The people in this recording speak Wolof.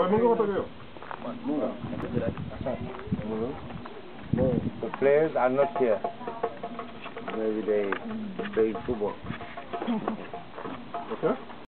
Boy, mën nga ko tojee yow. No, the players are not here. Maybe they play football. Okay.